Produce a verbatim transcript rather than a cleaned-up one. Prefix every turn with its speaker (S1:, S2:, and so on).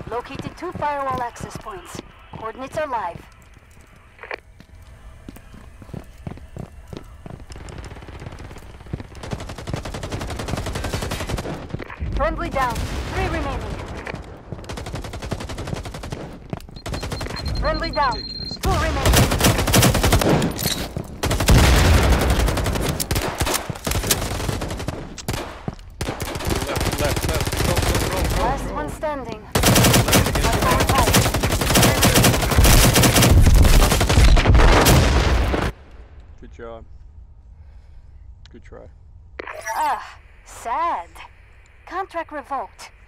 S1: Located two firewall access points. Coordinates are live. Friendly down. Three remaining. Friendly down. Two remaining.
S2: Left, left, left. Go, go, go, go.
S1: Last one standing.
S2: Good job. Good try.
S1: Ah, sad. Contract revoked.